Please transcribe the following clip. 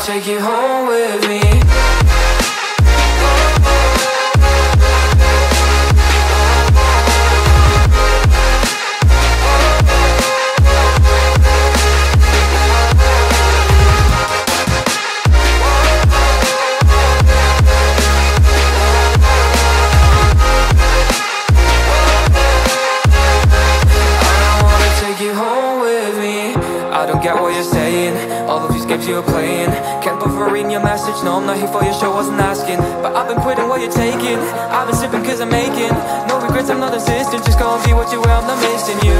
take you home with me. I don't get what you're saying, all of these games you're playing. Can't bother reading your message, no I'm not here for your show, wasn't asking. But I've been quitting what you're taking, I've been sipping cause I'm making no regrets, I'm not insistent. Just go and be what you were, I'm not missing you.